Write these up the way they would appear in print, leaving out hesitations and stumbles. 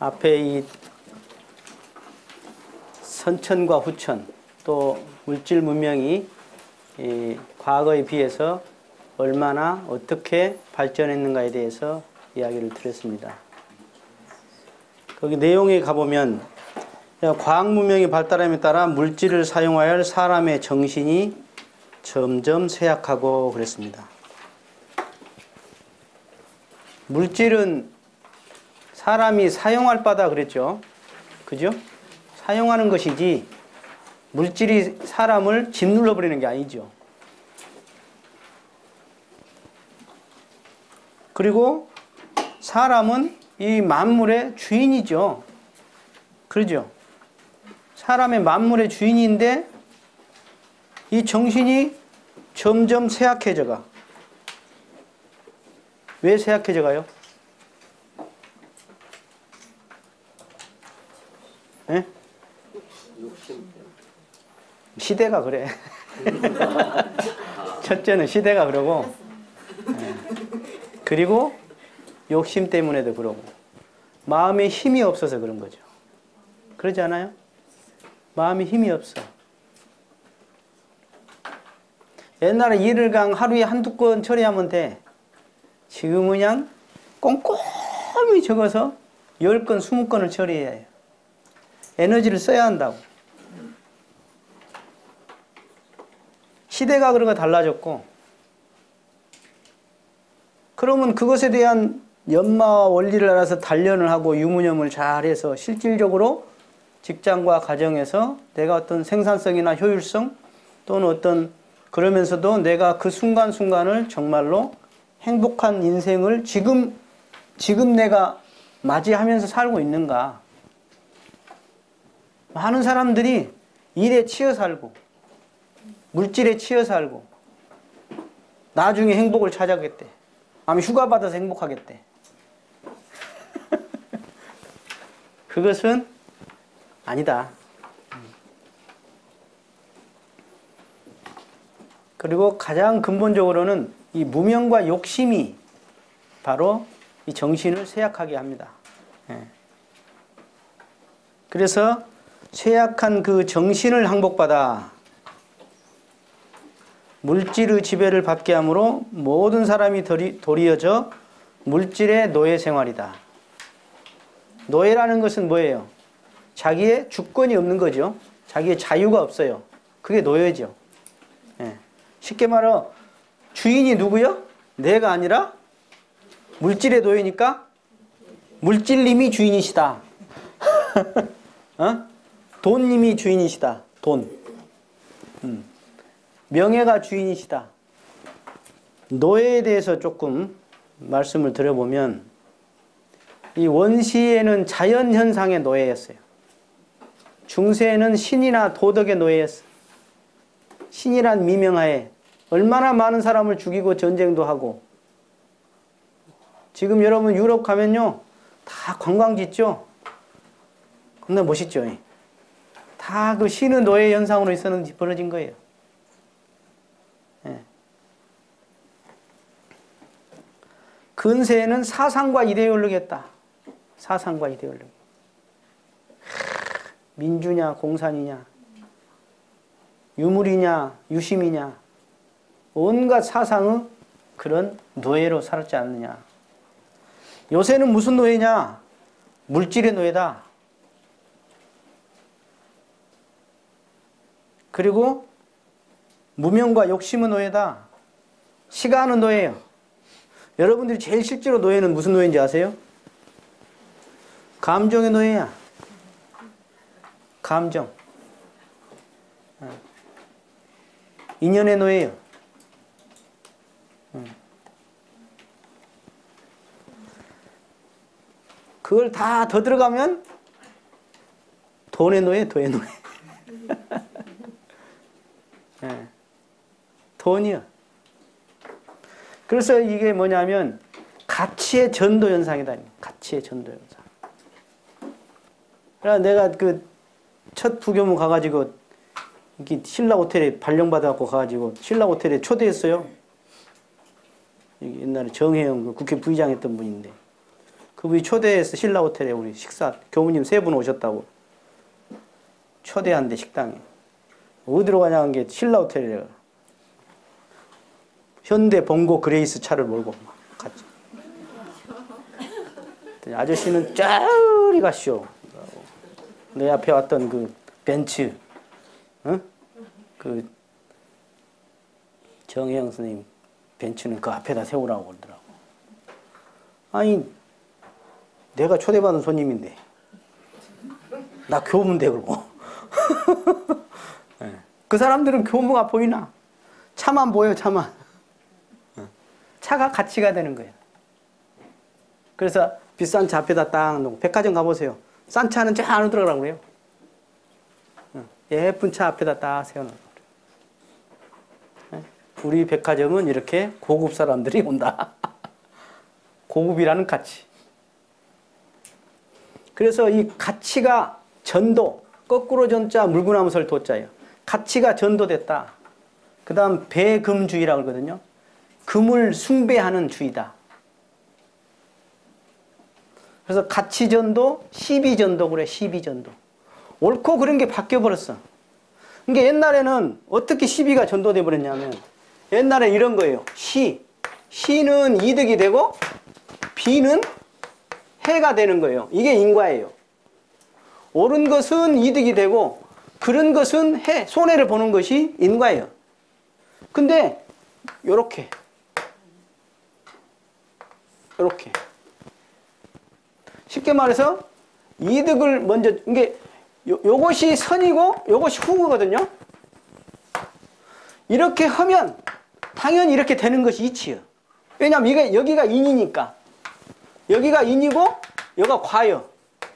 앞에 이 선천과 후천 또 물질 문명이 이 과거에 비해서 얼마나 어떻게 발전했는가에 대해서 이야기를 드렸습니다. 거기 내용에 가보면 과학 문명이 발달함에 따라 물질을 사용하여 할 사람의 정신이 점점 쇠약하고 그랬습니다. 물질은 사람이 사용할 바다 그랬죠. 그죠? 사용하는 것이지 물질이 사람을 짓눌러 버리는 게 아니죠. 그리고 사람은 이 만물의 주인이죠. 그러죠? 사람의 만물의 주인인데 이 정신이 점점 쇠약해져 가. 왜 쇠약해져 가요? 네? 시대가 그래. 첫째는 시대가 그러고, 네. 그리고 욕심 때문에도 그러고, 마음에 힘이 없어서 그런 거죠. 그러지 않아요? 마음에 힘이 없어. 옛날에 일을 그냥 하루에 한두 건 처리하면 돼. 지금은 그냥 꼼꼼히 적어서 10건, 20건을 처리해야 해요. 에너지를 써야 한다고. 시대가 그런 거 달라졌고, 그러면 그것에 대한 연마와 원리를 알아서 단련을 하고 유무념을 잘해서 실질적으로 직장과 가정에서 내가 어떤 생산성이나 효율성 또는 어떤 그러면서도 내가 그 순간순간을 정말로 행복한 인생을 지금 내가 맞이하면서 살고 있는가. 많은 사람들이 일에 치여 살고 물질에 치여 살고 나중에 행복을 찾아겠대. 아니면 휴가 받아서 행복하겠대. 그것은 아니다. 그리고 가장 근본적으로는 이 무명과 욕심이 바로 이 정신을 쇠약하게 합니다. 그래서 쇠약한 그 정신을 항복받아 물질의 지배를 받게 하므로 모든 사람이 도리어져 물질의 노예 생활이다. 노예라는 것은 뭐예요? 자기의 주권이 없는 거죠. 자기의 자유가 없어요. 그게 노예죠. 쉽게 말해 주인이 누구요? 내가 아니라 물질의 노예니까 물질님이 주인이시다. 돈님이 주인이시다. 돈. 명예가 주인이시다. 노예에 대해서 조금 말씀을 드려보면 이 원시에는 자연현상의 노예였어요. 중세에는 신이나 도덕의 노예였어요. 신이란 미명하에 얼마나 많은 사람을 죽이고 전쟁도 하고. 지금 여러분 유럽 가면요 다 관광지 있죠? 겁나 멋있죠? 다 그 신의 노예 현상으로 있었는지 벌어진 거예요. 근세에는 사상과 이데올로기였다. 사상과 이데올로기. 민주냐 공산이냐 유물이냐 유심이냐 온갖 사상의 그런 노예로 살았지 않느냐. 요새는 무슨 노예냐? 물질의 노예다. 그리고 무명과 욕심의 노예다. 시간의 노예예요. 여러분들이 제일 실제로 노예는 무슨 노예인지 아세요? 감정의 노예야. 감정. 인연의 노예예요. 그걸 다 더 들어가면 돈의 노예, 돈의 노예. 돈이요. 그래서 이게 뭐냐면 가치의 전도 현상이다. 가치의 전도 현상. 그래서 내가 그 첫 부교문 가가지고 이렇게 신라 호텔에 발령받아갖고 가가지고 신라 호텔에 초대했어요. 옛날에 정혜영 그 국회 부의장 했던 분인데 그분이 초대해서 신라 호텔에 우리 식사, 교무님 3분 오셨다고. 초대한대, 식당에. 어디로 가냐 한 게 신라 호텔이래. 현대 봉고 그레이스 차를 몰고 막 갔지. 아저씨는 쫙리 가시오. 내 앞에 왔던 그 벤츠, 어? 그 정혜영 선생님 벤츠는 그 앞에다 세우라고 그러더라고. 아니, 내가 초대받은 손님인데 나 교무인데 그러고. 네. 그 사람들은 교무가 보이나? 차만 보여, 차만. 차가 가치가 되는 거예요. 그래서 비싼 차 앞에다 딱 놓고, 백화점 가보세요. 싼 차는 쫙 안으로 들어가라고 그래요. 예쁜 차 앞에다 딱 세워놓고. 우리 백화점은 이렇게 고급 사람들이 온다. 고급이라는 가치. 그래서 이 가치가 전도, 거꾸로 전자, 물구나무설 도자예요. 가치가 전도됐다. 그 다음 배금주의라고 그러거든요. 금을 숭배하는 주의다. 그래서 가치전도, 시비전도 그래, 시비전도. 옳고 그런 게 바뀌어버렸어. 그러니까 옛날에는 어떻게 시비가 전도돼 버렸냐면, 옛날에 이런 거예요. 시는 이득이 되고 비는 해가 되는 거예요. 이게 인과예요. 옳은 것은 이득이 되고 그런 것은 손해를 보는 것이 인과예요. 근데 요렇게 쉽게 말해서 이득을 먼저, 이게 요것이 선이고 요것이 후거든요. 이렇게 하면 당연히 이렇게 되는 것이 이치요. 왜냐하면 이게 여기가 인이니까. 여기가 인이고 여기가 과요.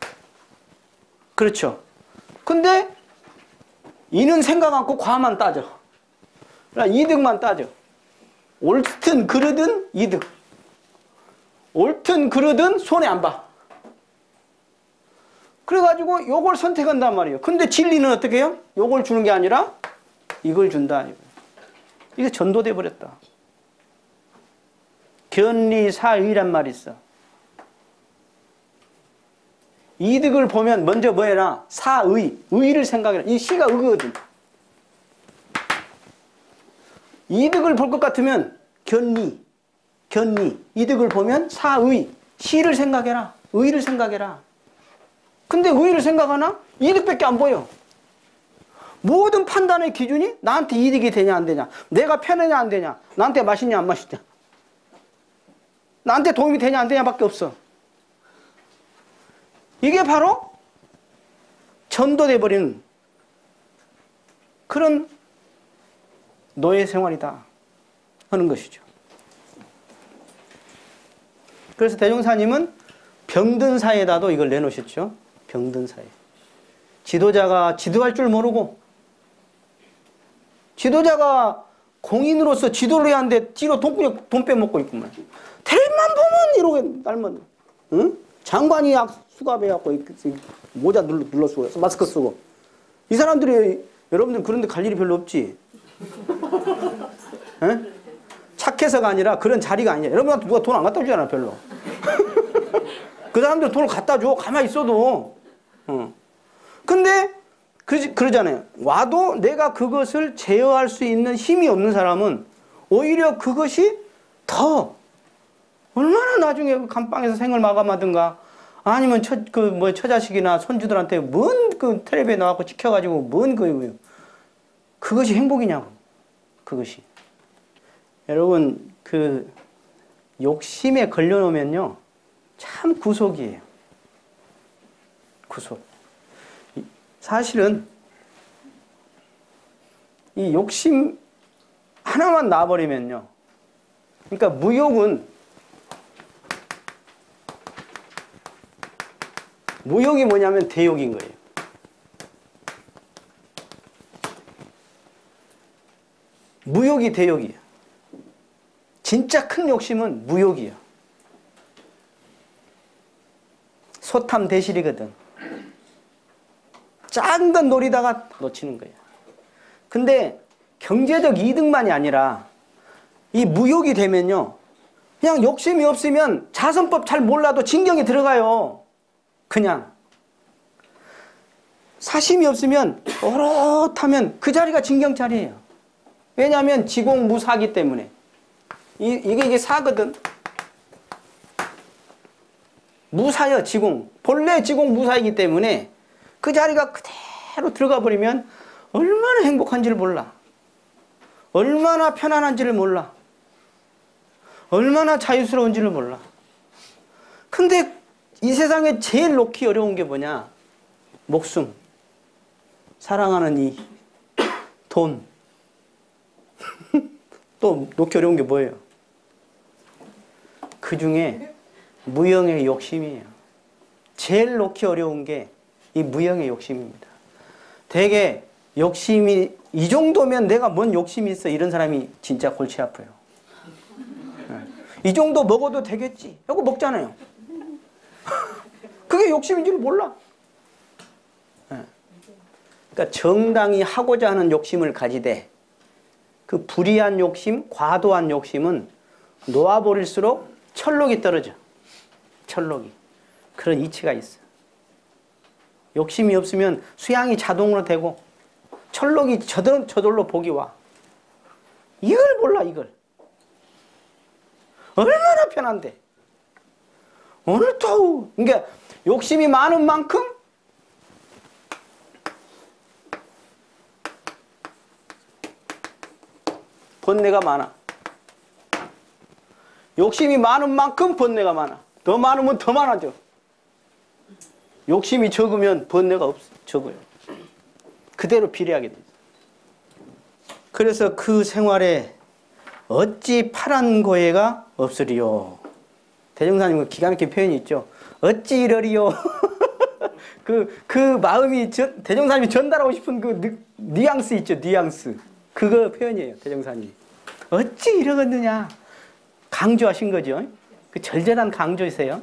그렇죠. 근데 인은 생각 않고 과만 따져. 그러니까 이득만 따져. 옳든 그르든 이득. 옳든 그르든 손해 안 봐. 그래가지고 요걸 선택한단 말이에요. 근데 진리는 어떻게 해요? 요걸 주는 게 아니라 이걸 준다. 이게 전도돼 버렸다. 견리사의란 말이 있어. 이득을 보면 먼저 뭐 해라? 사의, 의를 생각해라. 이 시가 의거든. 이득을 볼 것 같으면 견리, 이득을 보면 사의, 시를 생각해라. 의를 생각해라. 근데 의를 생각하나? 이득밖에 안 보여. 모든 판단의 기준이 나한테 이득이 되냐 안 되냐, 내가 편하냐 안 되냐, 나한테 맛있냐 안 맛있냐, 나한테 도움이 되냐 안 되냐 밖에 없어. 이게 바로 전도돼 버린 그런 노예 생활이다 하는 것이죠. 그래서 대종사님은 병든 사회에다도 이걸 내놓으셨죠. 병든 사회. 지도자가 지도할 줄 모르고, 지도자가 공인으로서 지도를 해야 하는데 뒤로 돈 빼먹고 있구만. 텔만 보면 이러고 날만. 응? 장관이 수갑해갖고 모자 눌러 쓰고 마스크 쓰고. 이 사람들이, 여러분들 그런데 갈 일이 별로 없지. 에? 착해서가 아니라 그런 자리가 아니야. 여러분한테 누가 돈 안 갖다 주잖아 별로. 그 사람들 돈을 갖다 줘 가만히 있어도. 근데 그러잖아요. 와도 내가 그것을 제어할 수 있는 힘이 없는 사람은 오히려 그것이 더 얼마나 나중에 감방에서 생을 마감하든가, 아니면 처자식이나 손주들한테 뭔 그 텔레비에 나와서 찍혀가지고 뭔 그것이 행복이냐고. 그것이. 여러분, 그 욕심에 걸려놓으면요 참 구속이에요. 구속. 사실은 이 욕심 하나만 놔버리면요, 그러니까 무욕이 뭐냐면 대욕인 거예요. 무욕이 대욕이에요. 진짜 큰 욕심은 무욕이에요. 소탐 대실이거든. 작은 건 노리다가 놓치는 거예요. 근데 경제적 이득만이 아니라 이 무욕이 되면요, 그냥 욕심이 없으면 자선법 잘 몰라도 진경에 들어가요. 그냥. 사심이 없으면 오롯하면 그 자리가 진경 자리예요. 왜냐하면 지공무사기 때문에. 이게 사거든. 무사여 지공. 본래 지공 무사이기 때문에 그 자리가 그대로 들어가 버리면 얼마나 행복한지를 몰라. 얼마나 편안한지를 몰라. 얼마나 자유스러운지를 몰라. 근데 이 세상에 제일 놓기 어려운 게 뭐냐? 목숨, 사랑하는 이 돈. 또 놓기 어려운 게 뭐예요? 그 중에 무형의 욕심이에요. 제일 놓기 어려운 게 이 무형의 욕심입니다. 되게 욕심이 이 정도면 내가 뭔 욕심이 있어, 이런 사람이 진짜 골치 아파요. 이 정도 먹어도 되겠지 하고 먹잖아요. 그게 욕심인 줄 몰라. 그러니까 정당히 하고자 하는 욕심을 가지되 그 불의한 욕심, 과도한 욕심은 놓아버릴수록 철록이 떨어져. 철록이. 그런 이치가 있어. 욕심이 없으면 수양이 자동으로 되고 철록이 저절로 복이 와. 이걸 몰라, 이걸. 얼마나 편한데. 오늘 또 그러니까 욕심이 많은 만큼 번뇌가 많아. 욕심이 많은 만큼 번뇌가 많아. 더 많으면 더 많아져. 욕심이 적으면 번뇌가 적어요. 그대로 비례하게 돼. 그래서 그 생활에 어찌 파란 고해가 없으리요. 대종사님 기가 막힌 표현이 있죠. 어찌 이러리요. 그 마음이 대종사님이 전달하고 싶은 그 뉘앙스 있죠. 뉘앙스. 그거 표현이에요. 대종사님. 어찌 이러겠느냐. 강조하신 거죠. 그 절절한 강조이세요.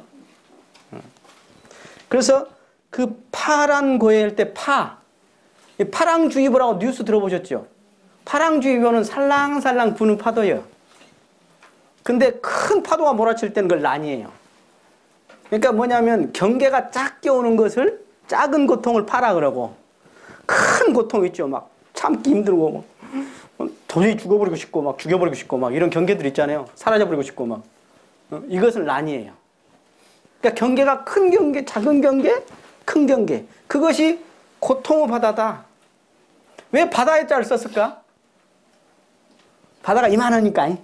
그래서 그 파란 고해일 때 파랑주의보라고 뉴스 들어보셨죠? 파랑주의보는 살랑살랑 부는 파도예요. 근데 큰 파도가 몰아칠 때는 그걸 난이에요. 그러니까 뭐냐면 경계가 작게 오는 것을 작은 고통을 파라 그러고, 큰 고통 있죠. 막 참기 힘들고 막 도저히 죽어버리고 싶고 막 죽여버리고 싶고 막 이런 경계들 있잖아요. 사라져버리고 싶고 막. 이것은 난이에요. 그러니까 경계가 큰 경계, 작은 경계, 큰 경계. 그것이 고통의 바다다. 왜 바다의 자를 썼을까? 바다가 이만하니까.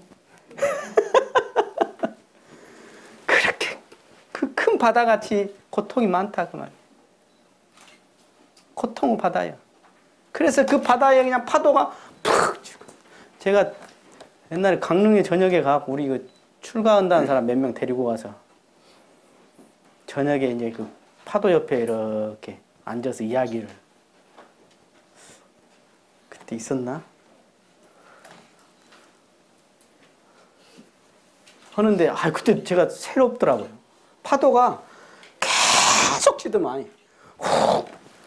그렇게 그 큰 바다같이 고통이 많다 그 말이에요. 고통의 바다예요. 그래서 그 바다에 그냥 파도가 푹 치고. 제가 옛날에 강릉에 저녁에 가고 우리 그 출가한다는 사람 몇 명 데리고 가서 저녁에 이제 그 파도 옆에 이렇게 앉아서 이야기를, 그때 있었나? 하는데 그때 제가 새롭더라고요. 파도가 계속 치더만. 훅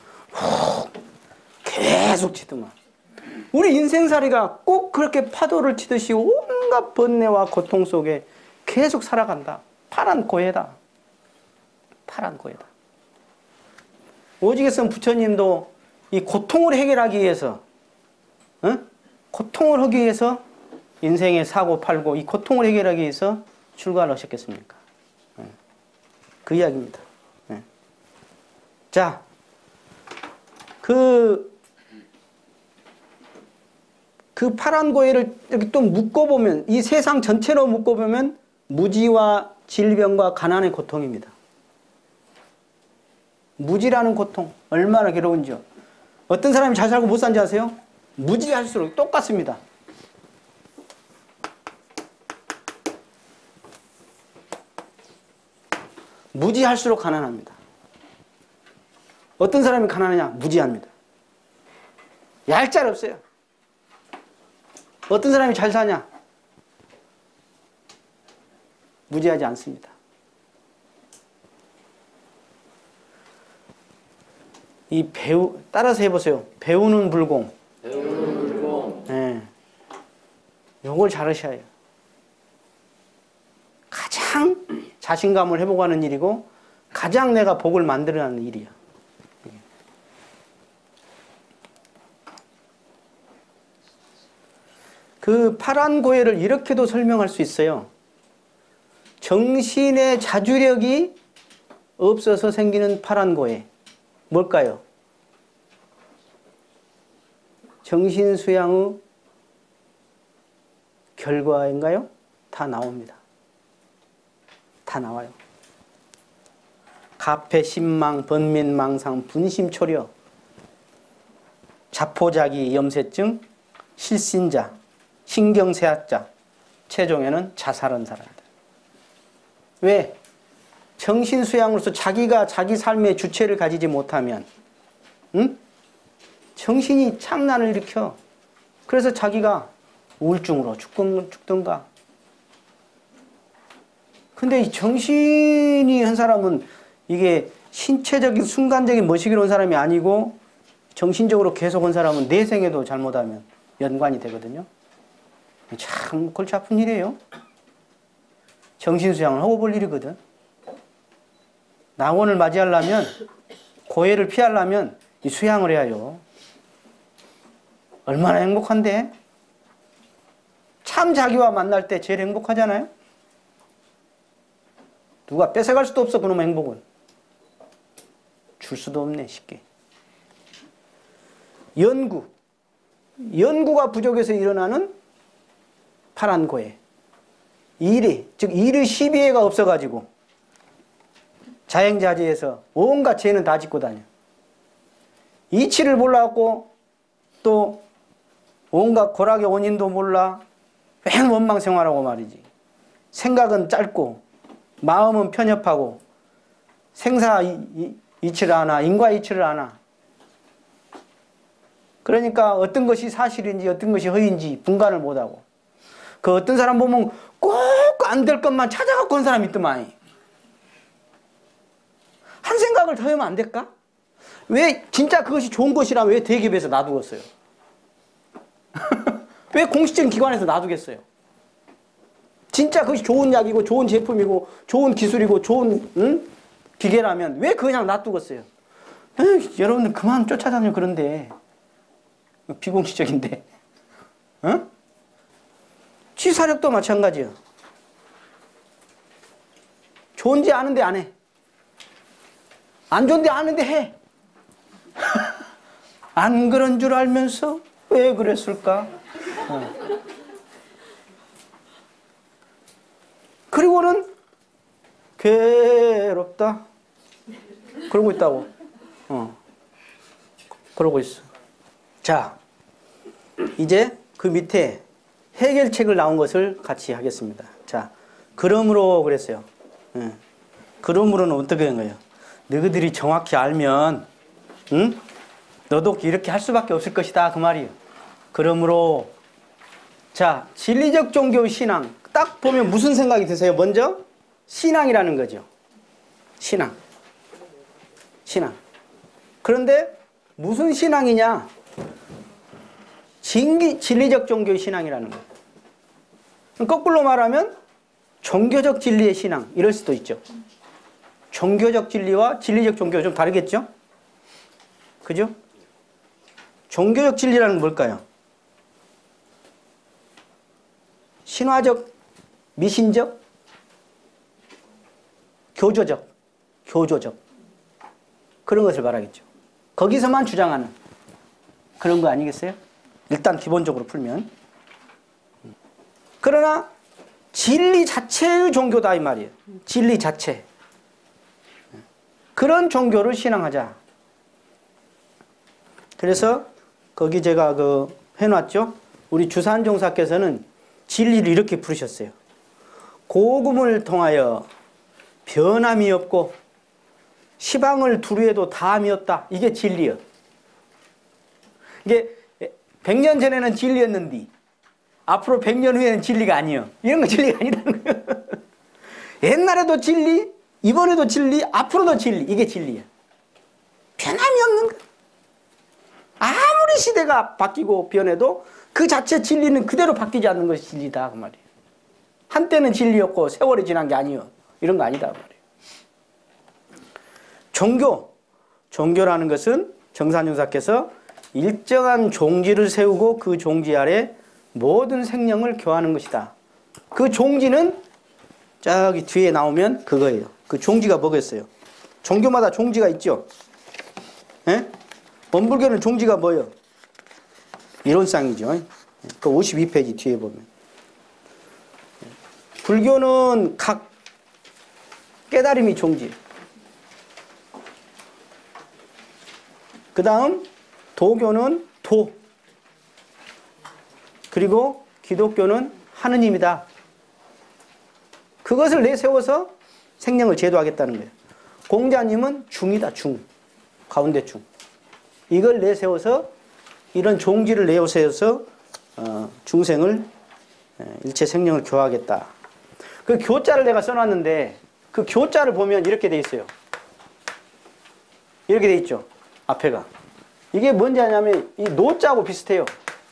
계속 치더만. 우리 인생살이가 꼭 그렇게 파도를 치듯이 온갖 번뇌와 고통 속에 계속 살아간다. 파란 고해다. 파란 고해다. 오직에선 부처님도 이 고통을 해결하기 위해서, 고통을 하기 위해서 인생의 사고 팔고 이 고통을 해결하기 위해서 출가를 하셨겠습니까? 그 이야기입니다. 자, 그 파란 고해를 이렇게 또 묶어보면, 이 세상 전체로 묶어보면 무지와 질병과 가난의 고통입니다. 무지라는 고통 얼마나 괴로운지요. 어떤 사람이 잘 살고 못 산지 아세요? 무지할수록 똑같습니다. 무지할수록 가난합니다. 어떤 사람이 가난하냐? 무지합니다. 얄짤 없어요. 어떤 사람이 잘 사냐? 무지하지 않습니다. 이 따라서 해보세요. 배우는 불공. 배우는 불공. 네. 요걸 잘하셔야 해요. 자신감을 회복하는 일이고 가장 내가 복을 만들어내는 일이야. 그 파란 고해를 이렇게도 설명할 수 있어요. 정신의 자주력이 없어서 생기는 파란 고해. 뭘까요? 정신 수양의 결과인가요? 다 나옵니다. 다 나와요. 가패, 신망, 번민, 망상, 분심, 초려, 자포자기, 염세증, 실신자, 신경쇠약자, 최종에는 자살한 사람이다. 왜? 정신수양으로서 자기가 자기 삶의 주체를 가지지 못하면 정신이 창난을 일으켜. 그래서 자기가 우울증으로 죽든가. 근데 이 정신이 한 사람은 이게 신체적인 순간적인 머시기로 온 사람이 아니고 정신적으로 계속 온 사람은 내생에도 잘못하면 연관이 되거든요. 참 골치 아픈 일이에요. 정신수양을 하고 볼 일이거든. 낙원을 맞이하려면, 고해를 피하려면 이 수양을 해야죠. 얼마나 행복한데? 참 자기와 만날 때 제일 행복하잖아요. 누가 뺏어갈 수도 없어, 그놈의 행복은. 줄 수도 없네, 쉽게. 연구가 부족해서 일어나는 파란 고해. 이리, 즉 이르 시비해가 없어가지고 자행자재에서 온갖 죄는 다 짓고 다녀. 이치를 몰라갖고 또 온갖 고락의 원인도 몰라. 맨 원망생활하고 말이지. 생각은 짧고 마음은 편협하고 생사 이치를 아나, 인과 이치를 아나. 그러니까 어떤 것이 사실인지 어떤 것이 허위인지 분간을 못하고, 그 어떤 사람 보면 꼭 안 될 것만 찾아갖고 온 사람이 있더만. 한 생각을 더 하면 안 될까? 왜 진짜 그것이 좋은 것이라면 왜 대기업에서 놔두겠어요? 왜 공식적인 기관에서 놔두겠어요? 진짜 그것이 좋은 약이고 좋은 제품이고 좋은 기술이고 좋은 기계라면 왜 그냥 놔두겠어요? 여러분들 그만 쫓아다녀. 그런데 비공식적인데. 취사력도 마찬가지야. 좋은지 아는데 안 해. 안 좋은데 아는데 해. 안 그런 줄 알면서 왜 그랬을까? 그리고는 괴롭다. 그러고 있다고. 그러고 있어. 자, 이제 그 밑에 해결책을 나온 것을 같이 하겠습니다. 자, 그러므로 그랬어요. 그러므로는 어떻게 된 거예요? 너희들이 정확히 알면, 너도 이렇게 할 수밖에 없을 것이다. 그 말이에요. 그러므로, 자, 진리적 종교 신앙. 딱 보면 무슨 생각이 드세요? 먼저, 신앙이라는 거죠. 신앙. 그런데, 무슨 신앙이냐? 진리적 종교의 신앙이라는 거예요. 거꾸로 말하면, 종교적 진리의 신앙. 이럴 수도 있죠. 종교적 진리와 진리적 종교가 좀 다르겠죠? 그죠? 종교적 진리라는 건 뭘까요? 신화적, 미신적, 교조적 그런 것을 말하겠죠. 거기서만 주장하는 그런 거 아니겠어요? 일단 기본적으로 풀면. 그러나 진리 자체의 종교다 이 말이에요. 진리 자체. 그런 종교를 신앙하자. 그래서 거기 제가 해놨죠. 우리 주산종사께서는 진리를 이렇게 부르셨어요. 고금을 통하여 변함이 없고 시방을 두루해도 다함이 없다. 이게 진리요. 이게 100년 전에는 진리였는데 앞으로 100년 후에는 진리가 아니요. 이런 거 진리가 아니라는 거예요. 옛날에도 진리, 이번에도 진리, 앞으로도 진리. 이게 진리야. 변함이 없는 거. 아무리 시대가 바뀌고 변해도 그 자체 진리는 그대로 바뀌지 않는 것이 진리다. 그 말이에요. 한때는 진리였고 세월이 지난 게 아니요. 이런 거 아니다 말이에요. 종교라는 것은 정산용사께서 일정한 종지를 세우고 그 종지 아래 모든 생명을 교하는 것이다. 그 종지는 저기 뒤에 나오면 그거예요. 그 종지가 뭐겠어요? 종교마다 종지가 있죠. 예? 원불교는 종지가 뭐예요? 이론상이죠. 그 52페이지 뒤에 보면. 불교는 각 깨달음이 종지. 그 다음 도교는 도. 그리고 기독교는 하느님이다. 그것을 내세워서 생명을 제도하겠다는 거예요. 공자님은 중이다. 중. 가운데 중. 이걸 내세워서 이런 종지를 내세워서 중생을 일체 생명을 교하겠다. 그 교자를 내가 써놨는데 그 교자를 보면 이렇게 돼 있어요. 이렇게 돼 있죠. 앞에가. 이게 뭔지 아냐면 이 노자하고 비슷해요.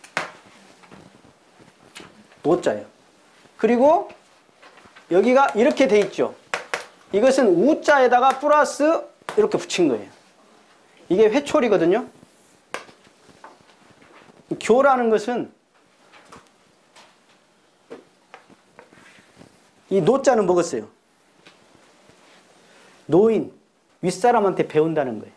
노자예요. 그리고 여기가 이렇게 돼 있죠. 이것은 우자에다가 플러스 이렇게 붙인 거예요. 이게 회초리거든요. 교라는 것은 이 노자는 먹었어요. 노인, 윗사람한테 배운다는 거예요.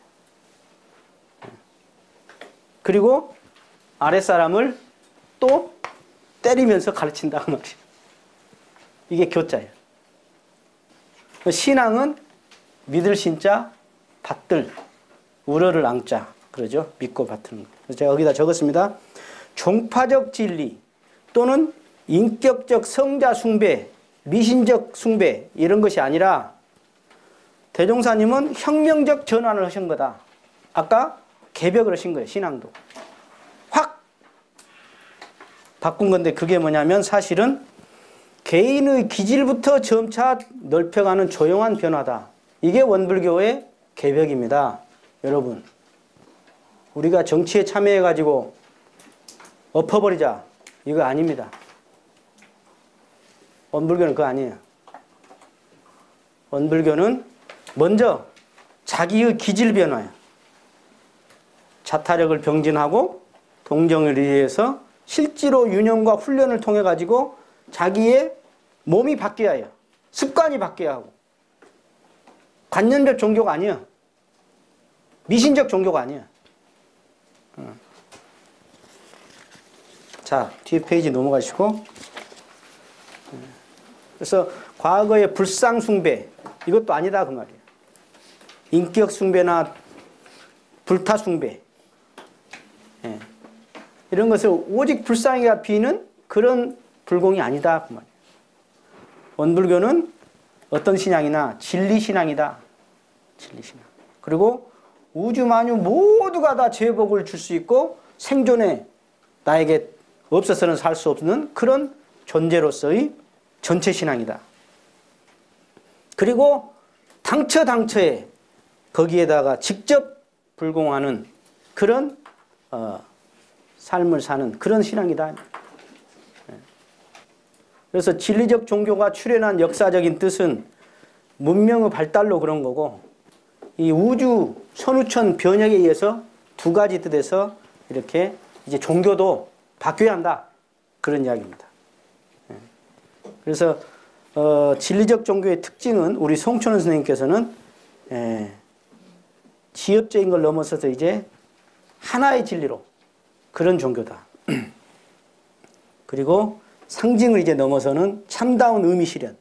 그리고 아랫사람을 또 때리면서 가르친다 그 말이에요. 이게 교자예요. 신앙은 믿을 신자, 받들, 우러를 앙자. 그러죠? 믿고 받는 거. 그래서 제가 여기다 적었습니다. 종파적 진리 또는 인격적 성자 숭배, 미신적 숭배 이런 것이 아니라 대종사님은 혁명적 전환을 하신 거다. 아까 개벽을 하신 거예요. 신앙도. 확 바꾼 건데 그게 뭐냐면 사실은 개인의 기질부터 점차 넓혀가는 조용한 변화다. 이게 원불교의 개벽입니다. 여러분. 우리가 정치에 참여해가지고 엎어버리자. 이거 아닙니다. 원불교는 그거 아니에요. 원불교는 먼저 자기의 기질 변화예요. 자타력을 병진하고 동정을 위해서 실제로 유념과 훈련을 통해 가지고 자기의 몸이 바뀌어야 해요. 습관이 바뀌어야 하고. 관념적 종교가 아니에요. 미신적 종교가 아니에요. 자, 뒤에 페이지 넘어가시고. 그래서 과거의 불상 숭배 이것도 아니다 그 말이에요. 인격 숭배나 불타 숭배 이런 것을 오직 불상에가 비는 그런 불공이 아니다 그 말이에요. 원불교는 어떤 신앙이나 진리신앙이다. 진리신앙. 그리고 우주 만유 모두가 다 제복을 줄 수 있고 생존에 나에게 없어서는 살 수 없는 그런 존재로서의 전체 신앙이다. 그리고 당처에 거기에다가 직접 불공하는 그런 삶을 사는 그런 신앙이다. 그래서 진리적 종교가 출현한 역사적인 뜻은 문명의 발달로 그런 거고 이 우주 선우천 변혁에 의해서 두 가지 뜻에서 이렇게 이제 종교도 바뀌어야 한다. 그런 이야기입니다. 그래서 진리적 종교의 특징은 우리 송천원 선생님께서는 지엽적인 걸 넘어서서 이제 하나의 진리로 그런 종교다. 그리고 상징을 이제 넘어서는 참다운 의미 실현.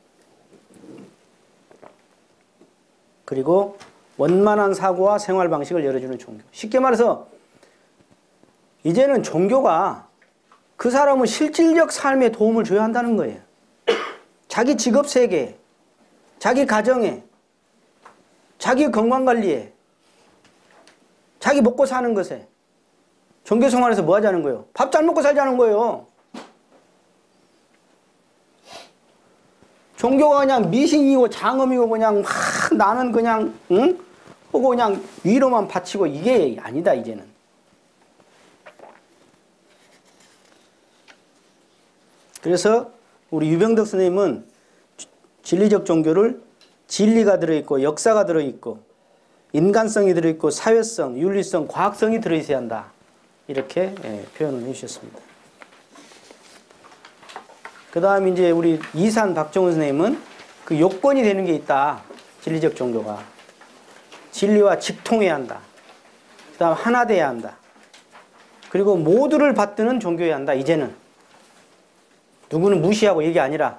그리고 원만한 사고와 생활 방식을 열어주는 종교. 쉽게 말해서 이제는 종교가 그 사람의 실질적 삶에 도움을 줘야 한다는 거예요. 자기 직업 세계에, 자기 가정에, 자기 건강관리에, 자기 먹고 사는 것에 종교 생활에서 뭐 하자는 거예요? 밥 잘 먹고 살자는 거예요. 종교가 그냥 미신이고 장엄이고 그냥 나는 그냥 응? 하고 그냥 위로만 바치고 이게 아니다 이제는. 그래서 우리 유병덕 선생님은 진리적 종교를 진리가 들어있고 역사가 들어있고 인간성이 들어있고 사회성, 윤리성, 과학성이 들어있어야 한다. 이렇게 표현을 해주셨습니다. 그 다음 이제 우리 이산 박정훈 선생님은 그 요건이 되는 게 있다. 진리적 종교가. 진리와 직통해야 한다. 그 다음 하나 돼야 한다. 그리고 모두를 받드는 종교여야 한다. 이제는. 누구는 무시하고 이게 아니라.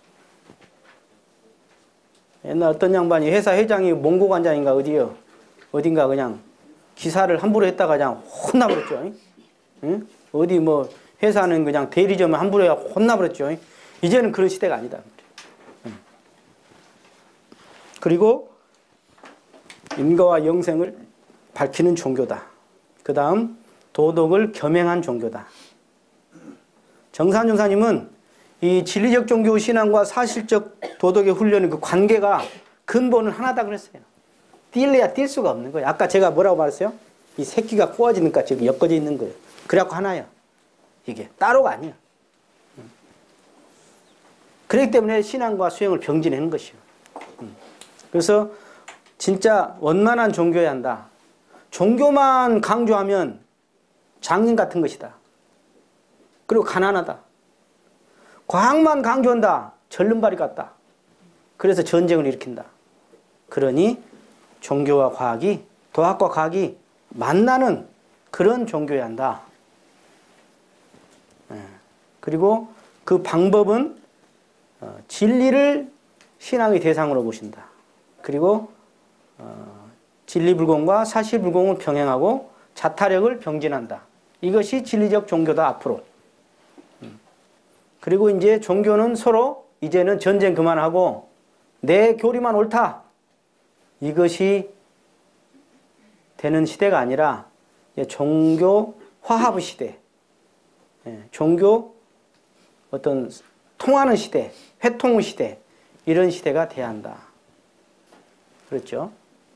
옛날 어떤 양반이 회사 회장이 몽고관장인가 어딘가 그냥 기사를 함부로 했다가 그냥 혼나버렸죠. 응? 어디 뭐 회사는 그냥 대리점을 함부로 해야 혼나버렸죠. 이제는 그런 시대가 아니다. 그리고 인과와 영생을 밝히는 종교다. 그 다음 도덕을 겸행한 종교다. 정산준사님은 이 진리적 종교 신앙과 사실적 도덕의 훈련의 그 관계가 근본은 하나다 그랬어요. 뛸래야 뛸 수가 없는 거예요. 아까 제가 뭐라고 말했어요? 이 새끼가 꼬아지니까 지금 엮어져 있는 거예요. 그래갖고 하나야. 이게 따로가 아니야. 그렇기 때문에 신앙과 수행을 병진하는 것이요. 그래서 진짜 원만한 종교여야 한다. 종교만 강조하면 장인 같은 것이다. 그리고 가난하다. 과학만 강조한다. 절름발이 같다. 그래서 전쟁을 일으킨다. 그러니 종교와 과학이, 도학과 과학이 만나는 그런 종교여야 한다. 그리고 그 방법은 진리를 신앙의 대상으로 보신다. 그리고 진리불공과 사실불공을 병행하고 자타력을 병진한다. 이것이 진리적 종교다 앞으로. 그리고 이제 종교는 서로 이제는 전쟁 그만하고 내 교리만 옳다. 이것이 되는 시대가 아니라 종교 화합의 시대. 종교 어떤 통하는 시대, 회통의 시대, 이런 시대가 돼야 한다. 그렇죠?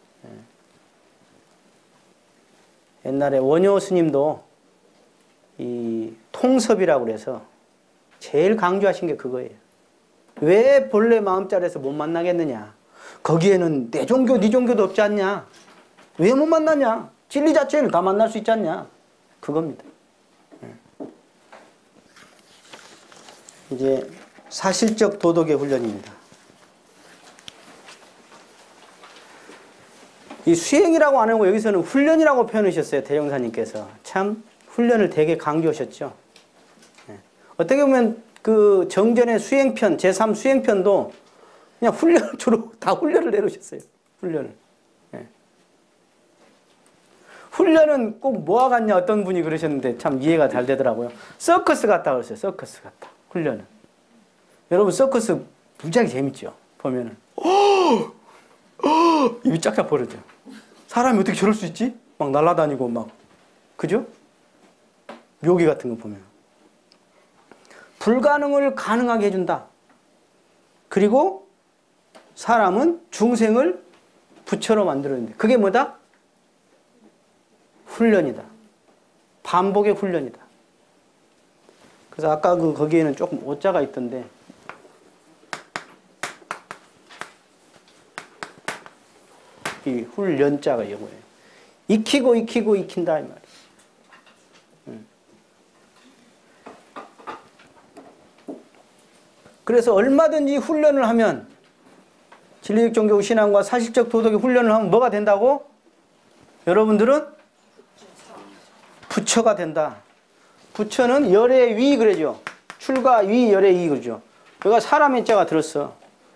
옛날에 원효 스님도 이 통섭이라고 그래서 제일 강조하신 게 그거예요. 왜 본래 마음자리에서 못 만나겠느냐? 거기에는 내 종교, 네 종교도 없지 않냐? 왜 못 만나냐? 진리 자체는 다 만날 수 있지 않냐? 그겁니다. 이제 사실적 도덕의 훈련입니다. 이 수행이라고 안 하고 여기서는 훈련이라고 표현하셨어요. 대종사님께서. 참 훈련을 되게 강조하셨죠. 어떻게 보면 그 정전의 수행편, 제3 수행편도 그냥 훈련을 주로 다 훈련을 내놓으셨어요. 훈련을. 훈련은 꼭 뭐와 같냐 어떤 분이 그러셨는데 참 이해가 잘 되더라고요. 서커스 같다 그랬어요. 서커스 같다. 훈련은. 여러분 서커스 무지하게 재밌죠. 보면은 입이 짝짝 벌어져. 사람이 어떻게 저럴 수 있지? 막 날아다니고 막 그죠? 묘기 같은 거 보면 불가능을 가능하게 해준다. 그리고 사람은 중생을 부처로 만들어낸다. 그게 뭐다? 훈련이다. 반복의 훈련이다. 그래서 아까 거기에는 조금 오자가 있던데 이 훈련자가 이거예요. 익히고 익히고 익힌다 이 말이에요. 그래서 얼마든지 훈련을 하면 진리적 종교 신앙과 사실적 도덕의 훈련을 하면 뭐가 된다고? 여러분들은 부처가 된다. 부처는 열의 위 그러죠. 출가 위 열의 위 그러죠. 그가 사람의 자가 들었어.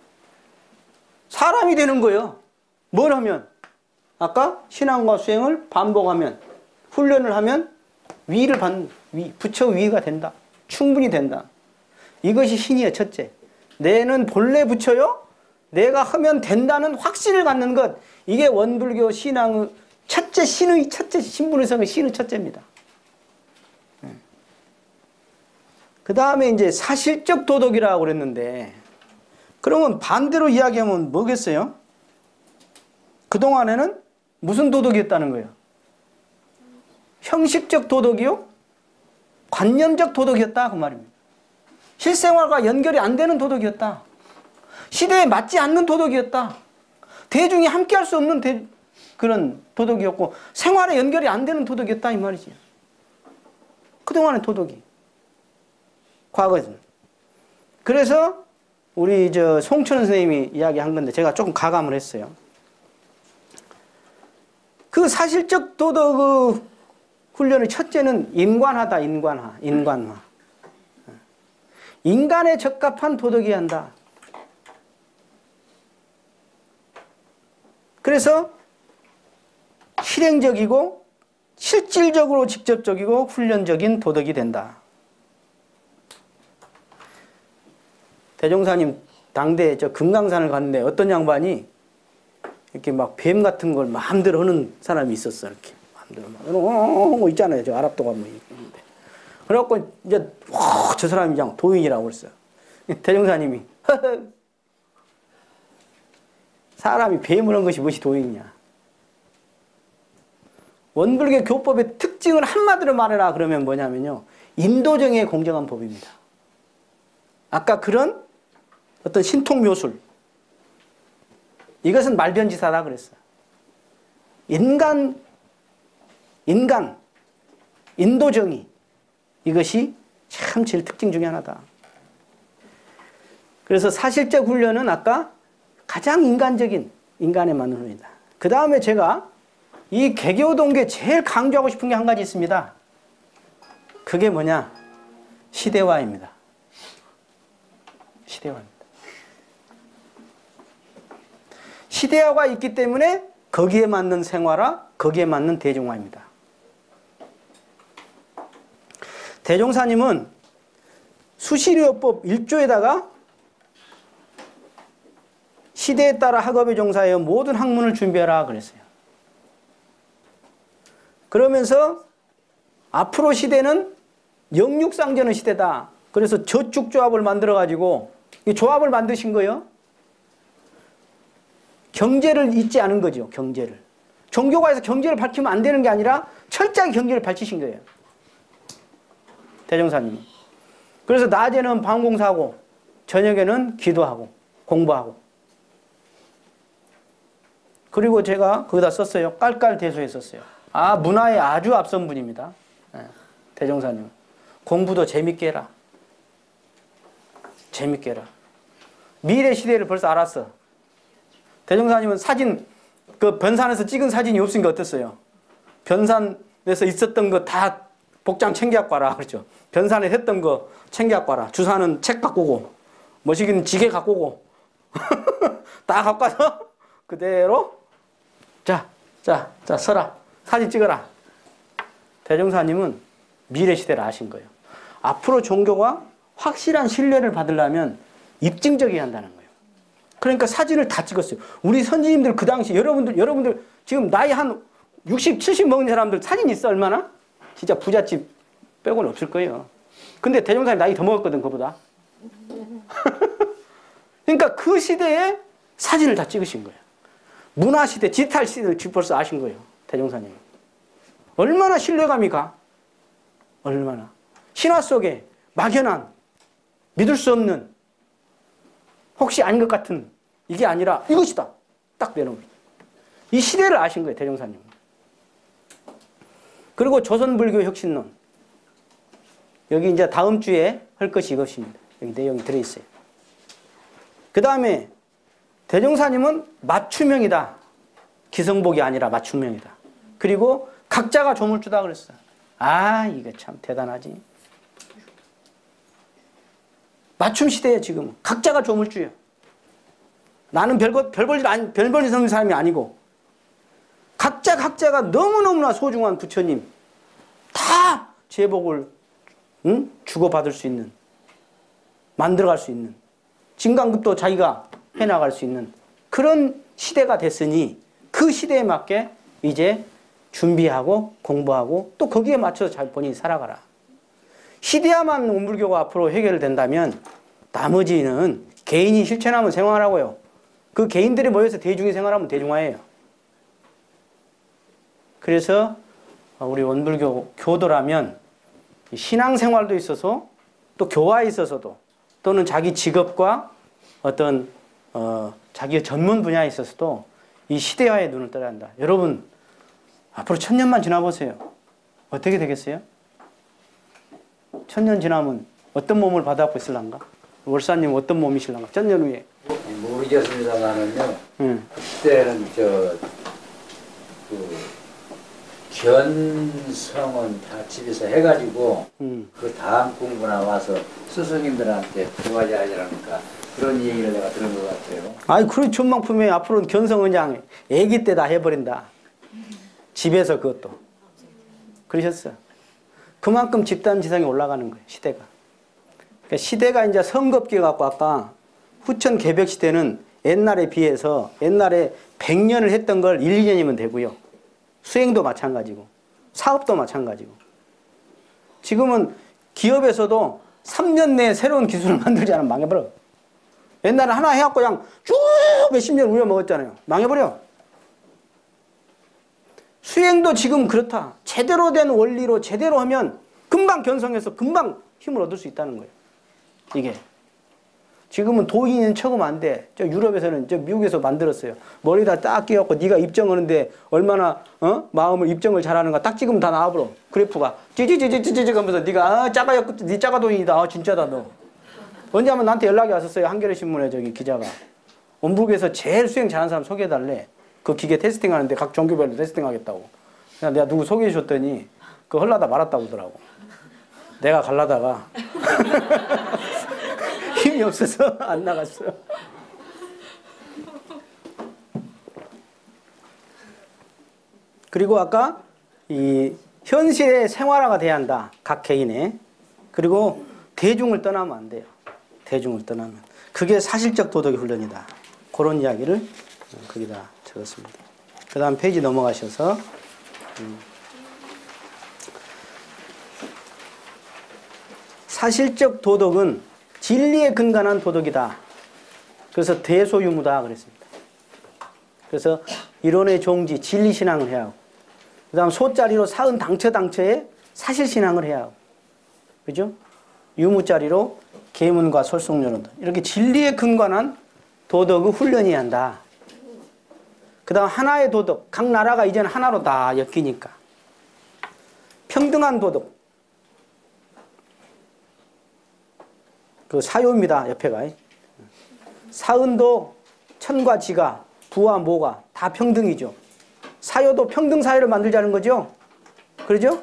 사람이 되는 거예요. 뭘 하면? 아까 신앙과 수행을 반복하면 훈련을 하면 위를 받는 부처 위가 된다. 충분히 된다. 이것이 신이에요. 첫째. 내는 본래 부처요. 내가 하면 된다는 확신을 갖는 것. 이게 원불교 신앙의 첫째 신의 첫째 신분의 성의 신의 첫째입니다. 그 다음에 이제 사실적 도덕이라고 그랬는데 그러면 반대로 이야기하면 뭐겠어요? 그동안에는 무슨 도덕이었다는 거예요? 형식적 도덕이요? 관념적 도덕이었다 그 말입니다. 실생활과 연결이 안 되는 도덕이었다. 시대에 맞지 않는 도덕이었다. 대중이 함께 할 수 없는 그런 도덕이었고 생활에 연결이 안 되는 도덕이었다 이 말이지. 그동안의 도덕이. 과거에는. 그래서 우리 송천 선생님이 이야기한 건데 제가 조금 가감을 했어요. 그 사실적 도덕 훈련의 첫째는 인관화다. 인관화. 인간에 적합한 도덕이어야 한다. 그래서 실행적이고 실질적으로 직접적이고 훈련적인 도덕이 된다. 대종사님 당대에 금강산을 갔는데 어떤 양반이 이렇게 막 뱀 같은 걸 마음대로 하는 사람이 있었어. 이렇게 마음대로 있잖아요. 저 아랍도가 뭐 있는데. 그래갖고 이제 저 사람이 그냥 도인이라고 그랬어요. 대종사님이 사람이 뱀을 한 것이 무엇이 도인이냐. 원불교 교법의 특징을 한마디로 말해라 그러면 뭐냐면요. 인도정의 공정한 법입니다. 아까 그런 어떤 신통 묘술 이것은 말변지사다 그랬어요. 인도정의 이것이 참 제일 특징 중에 하나다. 그래서 사실적 훈련은 아까 가장 인간적인 인간에 맞는 훈련이다. 그 다음에 제가 이 개교동계 제일 강조하고 싶은 게 한 가지 있습니다. 그게 뭐냐? 시대화입니다. 시대화입니다. 시대화가 있기 때문에 거기에 맞는 생활화, 거기에 맞는 대중화입니다. 대종사님은 수시료법 1조에다가 시대에 따라 학업에 종사하여 모든 학문을 준비하라 그랬어요. 그러면서 앞으로 시대는 영육상전의 시대다. 그래서 저축조합을 만들어가지고 이 조합을 만드신 거예요. 경제를 잊지 않은 거죠. 경제를. 종교가에서 경제를 밝히면 안 되는 게 아니라 철저하게 경제를 밝히신 거예요. 대종사님은. 그래서 낮에는 방공사하고 저녁에는 기도하고 공부하고. 그리고 제가 거기다 썼어요. 깔깔대소에 썼어요. 문화에 아주 앞선 분입니다. 대종사님. 공부도 재밌게 해라. 재밌게 해라. 미래 시대를 벌써 알았어. 대종사님은 사진, 그 변산에서 찍은 사진이 없으니까 어땠어요? 변산에서 있었던 거 다 복장 챙겨갖고 와라. 그렇죠. 변산에 했던 거 챙겨갖고 와라. 주사는 책 갖고 오고, 머시기는 지게 갖고 오고, 다 갖고 와서 그대로 자, 서라. 사진 찍어라. 대종사님은 미래 시대를 아신 거예요. 앞으로 종교가 확실한 신뢰를 받으려면 입증적이어야 한다는 거예요. 그러니까 사진을 다 찍었어요. 우리 선지님들 그 당시 여러분들 지금 나이 한 60, 70 먹은 사람들 사진 있어 얼마나? 진짜 부잣집 빼고는 없을 거예요. 근데 대종사님 나이 더 먹었거든 그보다. 그러니까 그 시대에 사진을 다 찍으신 거예요. 문화시대, 디지털 시대를 벌써 아신 거예요. 대종사님. 얼마나 신뢰감이 가? 얼마나. 신화 속에 막연한, 믿을 수 없는, 혹시 아닌 것 같은 이게 아니라 이것이다. 딱 내놓은 거예요. 이 시대를 아신 거예요. 대종사님. 그리고 조선불교 혁신론. 여기 이제 다음 주에 할 것이 이것입니다. 여기 내용이 들어있어요. 그 다음에 대종사님은 맞춤형이다. 기성복이 아니라 맞춤형이다. 그리고 각자가 조물주다 그랬어요. 이거 참 대단하지. 맞춤 시대에 지금 각자가 조물주예요. 나는 별 볼 일 없는 사람이 아니고 각자가 너무너무나 소중한 부처님 다 제복을 주고받을 수 있는, 만들어갈 수 있는, 진강급도 자기가 해나갈 수 있는 그런 시대가 됐으니 그 시대에 맞게 이제 준비하고 공부하고 또 거기에 맞춰서 잘 본인이 살아가라. 시대야만 원불교가 앞으로 해결된다면 나머지는 개인이 실천하면 생활하고요. 그 개인들이 모여서 대중이 생활하면 대중화예요. 그래서 우리 원불교 교도라면 신앙생활도 있어서 또 교화에 있어서도 또는 자기 직업과 어떤 자기의 전문 분야에 있어서도 이 시대화에 눈을 떠야 한다. 여러분 앞으로 1000년만 지나보세요. 어떻게 되겠어요? 1000년 지나면 어떤 몸을 받아갖고 있을란가? 월사님 어떤 몸이실란가? 1000년 후에. 모르겠습니다만은요. 그때는 견성은 다 집에서 해가지고 그 다음 공부나 와서 스승님들한테 도와줘야 하니까 그런 얘기를 내가 들은 것 같아요. 아이 그런 전망품에 앞으로는 견성은 그냥 애기 때 다 해버린다. 집에서 그것도. 그러셨어. 그만큼 집단 지성이 올라가는 거예요. 시대가. 그러니까 시대가 이제 성급기가 갖고 아까 후천 개벽 시대는 옛날에 비해서 옛날에 100년을 했던 걸 1, 2년이면 되고요. 수행도 마찬가지고 사업도 마찬가지고 지금은 기업에서도 3년 내에 새로운 기술을 만들지 않으면 망해버려. 옛날에 하나 해갖고 그냥 쭉 몇십 년 우려먹었잖아요. 망해버려. 수행도 지금 그렇다. 제대로 된 원리로 제대로 하면 금방 견성해서 금방 힘을 얻을 수 있다는 거예요. 이게. 지금은 도인은 척하면 안 돼. 저 유럽에서는 저 미국에서 만들었어요. 머리다 딱 끼워갖고 네가 입정하는데 얼마나 마음을 입정을 잘하는가 딱 찍으면 다 나와버려. 그래프가 찌찌찌찌찌찌 하면서 네가 짜가였고 네 짜가 도인이다. 진짜다 너. 언제 한번 나한테 연락이 왔었어요. 한겨레 신문에 저기 기자가. 원북에서 제일 수행 잘하는 사람 소개해달래. 그 기계 테스팅하는데 각 종교별로 테스팅하겠다고. 그냥 내가 누구 소개해 줬더니 그거 헐라다 말았다고 하더라고. 내가 갈라다가 힘이 없어서 안 나갔어. 그리고 아까 이 현실의 생활화가 돼야 한다. 각 개인의. 그리고 대중을 떠나면 안 돼요. 대중을 떠나면. 그게 사실적 도덕의 훈련이다. 그런 이야기를 거기다 적었습니다. 그 다음 페이지 넘어가셔서 사실적 도덕은 진리에 근간한 도덕이다. 그래서 대소유무다 그랬습니다. 그래서 이론의 종지 진리신앙을 해야 하고 그 다음 소자리로 사은 당처에 사실신앙을 해야 하고 그죠? 유무자리로 계문과 솔속론을 이렇게 진리에 근간한 도덕의 훈련이어야 한다. 그 다음 하나의 도덕. 각 나라가 이제는 하나로 다 엮이니까. 평등한 도덕. 그 사요입니다. 옆에가. 사은도 천과 지가 부와 모가 다 평등이죠. 사요도 평등 사회를 만들자는 거죠. 그러죠?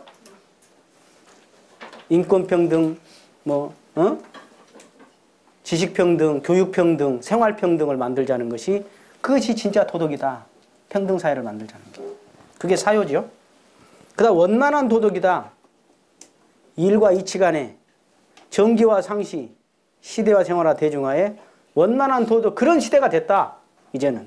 인권평등, 지식평등, 교육평등, 생활평등을 만들자는 것이 그것이 진짜 도덕이다. 평등사회를 만들자는 게. 그게 사요죠. 그 다음 원만한 도덕이다. 일과 이치 간에 정기와 상시, 시대와 생활화 대중화에 원만한 도덕 그런 시대가 됐다. 이제는.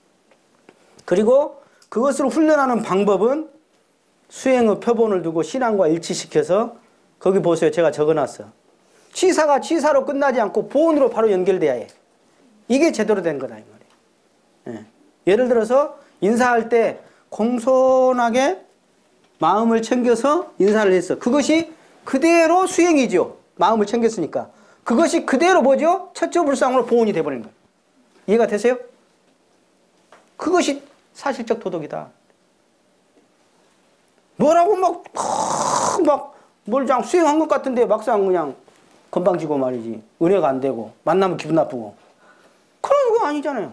그리고 그것을 훈련하는 방법은 수행의 표본을 두고 신앙과 일치시켜서 거기 보세요. 제가 적어놨어. 취사가 취사로 끝나지 않고 보온으로 바로 연결돼야 해. 이게 제대로 된 거다 이 말이에요. 예를 들어서 인사할 때 공손하게 마음을 챙겨서 인사를 했어. 그것이 그대로 수행이죠. 마음을 챙겼으니까. 그것이 그대로 뭐죠? 처처불상으로 보온이 돼버린 거예요. 이해가 되세요? 그것이 사실적 도덕이다. 뭐라고 뭘 그냥 수행한 것 같은데 막상 그냥 건방지고 말이지. 은혜가 안 되고 만나면 기분 나쁘고. 그런 거 아니잖아요.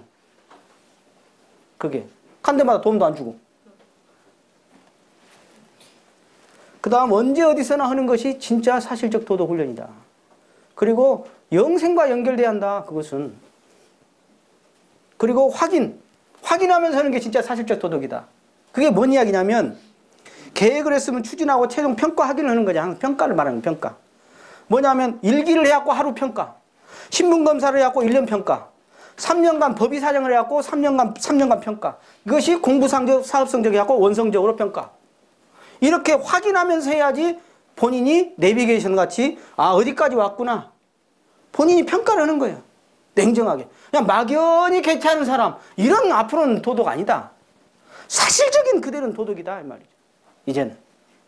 그게. 간 데마다 도움도 안 주고. 그 다음 언제 어디서나 하는 것이 진짜 사실적 도덕 훈련이다. 그리고 영생과 연결돼야 한다. 그것은. 그리고 확인하면서 하는 게 진짜 사실적 도덕이다. 그게 뭔 이야기냐면 계획을 했으면 추진하고 최종 평가 확인을 하는 거죠. 항상 평가를 말하는 거예요. 평가. 뭐냐면 일기를 해갖고 하루 평가. 신분검사를 해갖고 1년 평가. 3년간 법의사정을 해갖고 3년간 평가. 이것이 공부성적, 사업성적이 갖고 원성적으로 평가. 이렇게 확인하면서 해야지 본인이 내비게이션 같이 어디까지 왔구나. 본인이 평가를 하는 거예요. 냉정하게. 그냥 막연히 괜찮은 사람. 이런 앞으로는 도덕 아니다. 사실적인 그대로는 도덕이다. 이 말이죠. 이제는.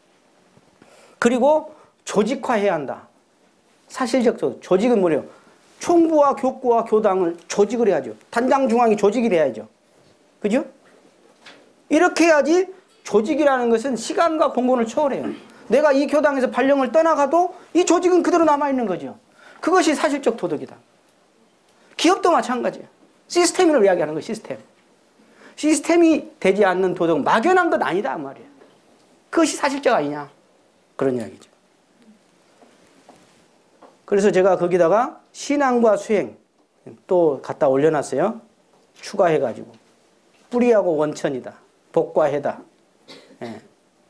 그리고 조직화해야 한다. 사실적 도덕. 조직은 뭐래요? 총부와 교구와 교당을 조직을 해야죠. 단장 중앙이 조직이 돼야죠. 그죠? 이렇게 해야지 조직이라는 것은 시간과 공간을 초월해요. 내가 이 교당에서 발령을 떠나가도 이 조직은 그대로 남아있는 거죠. 그것이 사실적 도덕이다. 기업도 마찬가지예요. 시스템을 이야기하는 거예요. 시스템. 시스템이 되지 않는 도덕은 막연한 것 아니다 말이에요. 그것이 사실적 아니냐 그런 이야기죠. 그래서 제가 거기다가 신앙과 수행 또 갖다 올려놨어요. 추가해가지고 뿌리하고 원천이다. 복과 해다. 예.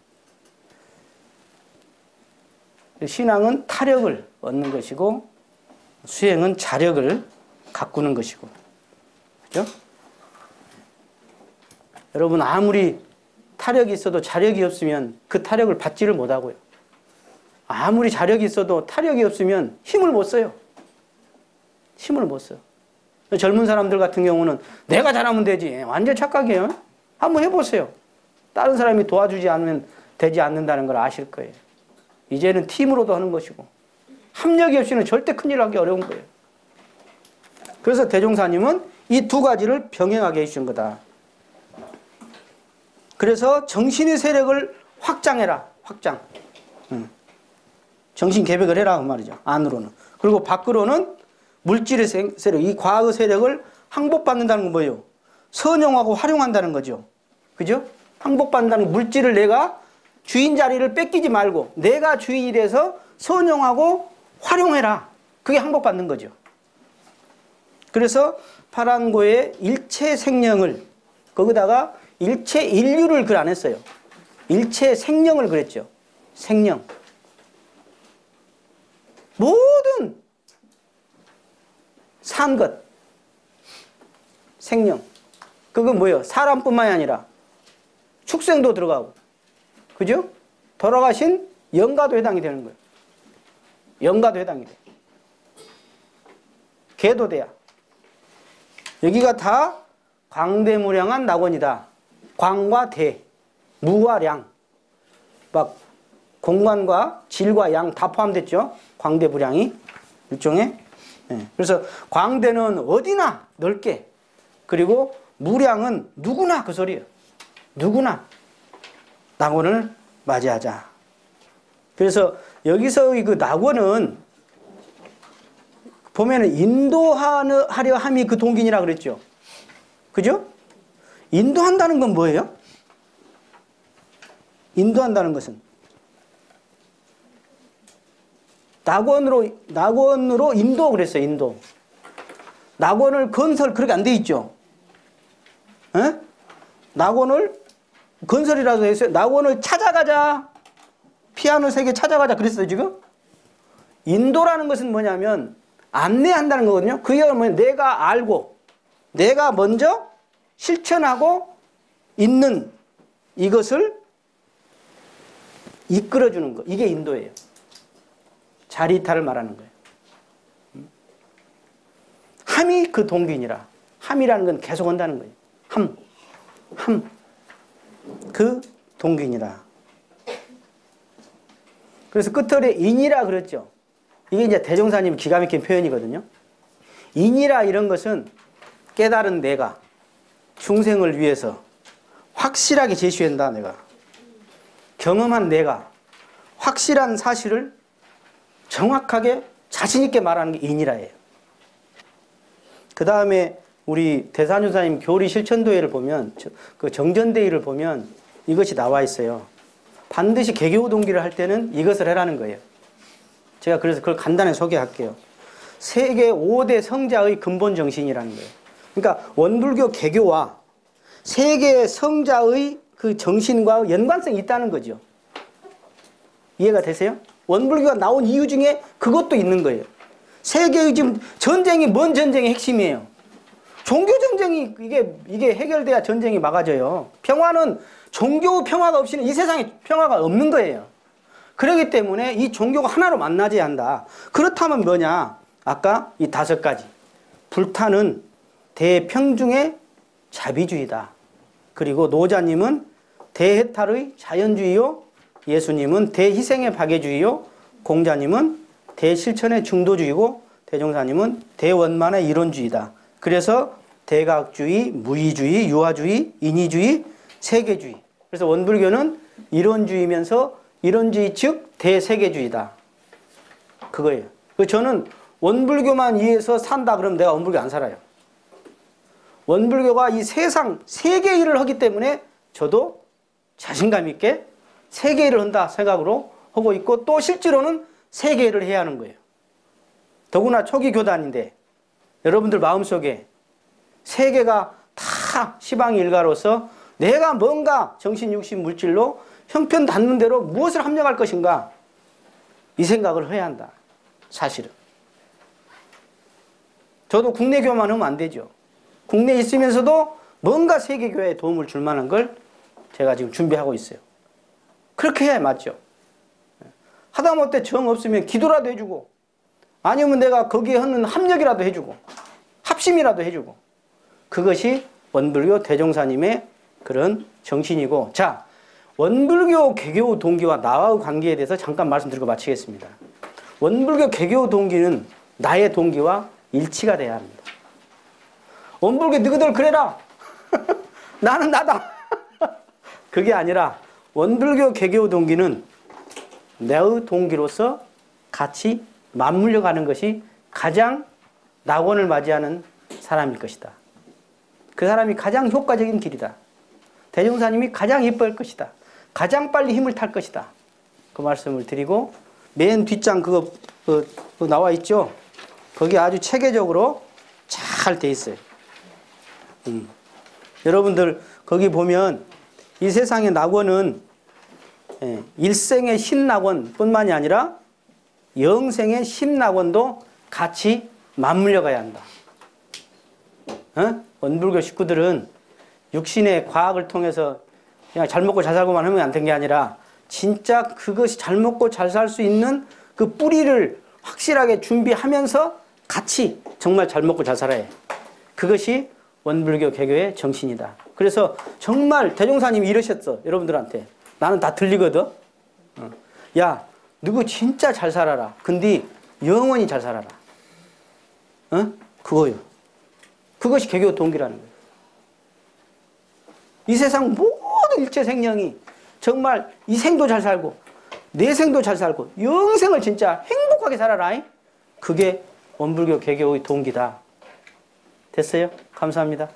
신앙은 타력을 얻는 것이고 수행은 자력을 가꾸는 것이고, 그죠? 여러분 아무리 타력이 있어도 자력이 없으면 그 타력을 받지를 못하고요. 아무리 자력이 있어도 타력이 없으면 힘을 못 써요. 힘을 못 써요. 젊은 사람들 같은 경우는 내가 잘하면 되지. 완전 착각이에요. 한번 해보세요. 다른 사람이 도와주지 않으면 되지 않는다는 걸 아실 거예요. 이제는 팀으로도 하는 것이고 합력이 없이는 절대 큰일 하기 어려운 거예요. 그래서 대종사님은 이 두 가지를 병행하게 해주신 거다. 그래서 정신의 세력을 확장해라. 확장. 정신 개벽을 해라 그 말이죠. 안으로는. 그리고 밖으로는 물질의 세력, 이 과학의 세력을 항복받는다는 건 뭐예요? 선용하고 활용한다는 거죠. 그죠? 항복받는다는 물질을 내가 주인 자리를 뺏기지 말고 내가 주인이 돼서 선용하고 활용해라. 그게 항복받는 거죠. 그래서 파란고의 일체 생명을 거기다가 일체 인류를 글 안 했어요. 일체 생명을 그랬죠. 생명. 모든 산 것. 생명. 그건 뭐예요? 사람뿐만이 아니라 축생도 들어가고. 그죠? 돌아가신 영가도 해당이 되는 거예요. 영가도 해당이 돼. 개도 돼야. 여기가 다 광대무량한 낙원이다. 광과 대, 무와 량. 막 공간과 질과 양 다 포함됐죠. 광대무량이 일종의. 그래서 광대는 어디나 넓게. 그리고 무량은 누구나 그 소리예요. 누구나 낙원을 맞이하자. 그래서 여기서의 그 낙원은 보면은 인도하려 함이 그 동기니라 그랬죠. 그죠? 인도한다는 건 뭐예요? 인도한다는 것은 낙원으로 인도 그랬어요. 인도. 낙원을 건설 그렇게 안 돼 있죠. 에? 낙원을 건설이라도 했어요. 낙원을 찾아가자. 피아노 세계 찾아가자 그랬어요. 지금. 인도라는 것은 뭐냐면 안내한다는 거거든요. 그게 뭐냐면 내가 알고 내가 먼저 실천하고 있는 이것을 이끌어주는 거. 이게 인도예요. 자리타를 말하는 거예요. 함이 그 동기니라. 함이라는 건 계속 한다는 거예요. 함. 그 동기니라. 그래서 끝절에 인이라 그랬죠. 이게 이제 대종사님 기가 막힌 표현이거든요. 인이라 이런 것은 깨달은 내가 중생을 위해서 확실하게 제시한다. 내가 경험한 내가 확실한 사실을 정확하게 자신있게 말하는 게 인이라예요. 그 다음에 우리 대산유사님 교리 실천도회를 보면 그 정전대의를 보면 이것이 나와 있어요. 반드시 개교 동기를 할 때는 이것을 해라는 거예요. 제가 그래서 그걸 간단히 소개할게요. 세계 5대 성자의 근본 정신이라는 거예요. 그러니까 원불교 개교와 세계 성자의 그 정신과 연관성이 있다는 거죠. 이해가 되세요? 원불교가 나온 이유 중에 그것도 있는 거예요. 세계의 지금 전쟁이 뭔 전쟁의 핵심이에요? 종교 전쟁이 이게 해결돼야 전쟁이 막아져요. 평화는 종교 평화가 없이는 이 세상에 평화가 없는 거예요. 그렇기 때문에 이 종교가 하나로 만나져야 한다. 그렇다면 뭐냐? 아까 이 5가지. 불타는 대평중의 자비주의다. 그리고 노자님은 대해탈의 자연주의요. 예수님은 대희생의 박애주의요. 공자님은 대실천의 중도주의고 대종사님은 대원만의 이론주의다. 그래서 대각주의, 무의주의, 유화주의, 인위주의, 세계주의. 그래서 원불교는 이론주의면서 이론주의 즉 대세계주의다. 그거예요. 저는 원불교만 위해서 산다 그러면 내가 원불교 안 살아요. 원불교가 이 세상 세계 일을 하기 때문에 저도 자신감 있게 세계 일을 한다 생각으로 하고 있고 또 실제로는 세계 일을 해야 하는 거예요. 더구나 초기 교단인데 여러분들 마음속에 세계가 다 시방의 일가로서 내가 뭔가 정신, 육신, 물질로 형편 닿는 대로 무엇을 합력할 것인가 이 생각을 해야 한다. 사실은. 저도 국내 교만 하면 안 되죠. 국내에 있으면서도 뭔가 세계교회에 도움을 줄 만한 걸 제가 지금 준비하고 있어요. 그렇게 해야 맞죠. 하다못해 정 없으면 기도라도 해주고 아니면 내가 거기에 하는 합력이라도 해주고 합심이라도 해주고 그것이 원불교 대종사님의 그런 정신이고 자 원불교 개교 동기와 나와의 관계에 대해서 잠깐 말씀드리고 마치겠습니다. 원불교 개교 동기는 나의 동기와 일치가 돼야 합니다. 원불교 너희들 그래라. 나는 나다. 그게 아니라 원불교 개교 동기는 내의 동기로서 같이 맞물려 가는 것이 가장 낙원을 맞이하는 사람일 것이다. 그 사람이 가장 효과적인 길이다. 대종사님이 가장 이뻐할 것이다. 가장 빨리 힘을 탈 것이다. 그 말씀을 드리고 맨 뒷장 그거 나와 있죠? 거기 아주 체계적으로 잘 돼 있어요. 여러분들 거기 보면 이 세상의 낙원은 일생의 신낙원 뿐만이 아니라 영생의 신낙원도 같이 맞물려 가야 한다. 원불교 식구들은 육신의 과학을 통해서 그냥 잘 먹고 잘 살고만 하면 안 된 게 아니라 진짜 그것이 잘 먹고 잘 살 수 있는 그 뿌리를 확실하게 준비하면서 같이 정말 잘 먹고 잘 살아야 해. 그것이 원불교 개교의 정신이다. 그래서 정말 대종사님이 이러셨어. 여러분들한테. 나는 다 들리거든. 야, 너가 진짜 잘 살아라. 근데 영원히 잘 살아라. 그거요. 그것이 개교 동기라는 거예요. 이 세상 모든 일체 생명이 정말 이 생도 잘 살고 내 생도 잘 살고 영생을 진짜 행복하게 살아라. 그게 원불교 개교의 동기다. 됐어요? 감사합니다.